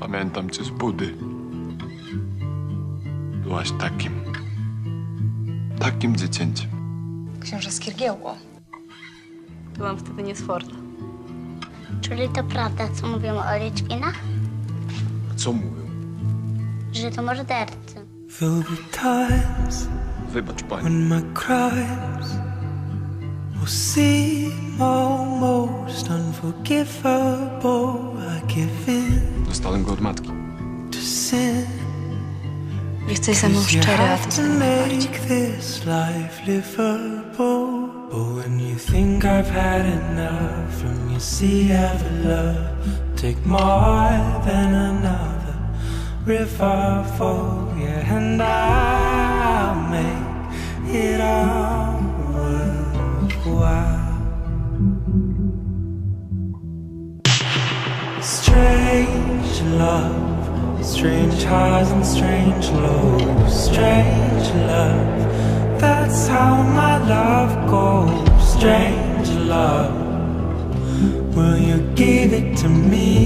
Pamiętam cię z budy. Byłaś takim dziecięciem. Książę Skirgiełło. Byłam wtedy niesforna. Czyli to prawda, co mówią o Litwinach? A co mówią? Że to mordercy. Wybacz, pani. When my crimes will seem almost unforgivable, I give in Dostałem go od matki. to sin. Jesteś ze mną szczery, a to to make this life livable. But when you think I've had enough from your sea of love, take more than another river for you, and I'll make it all worthwhile. Strange love, strange highs and strange lows. Strange love, that's how my love goes. Strange love, will you give it to me?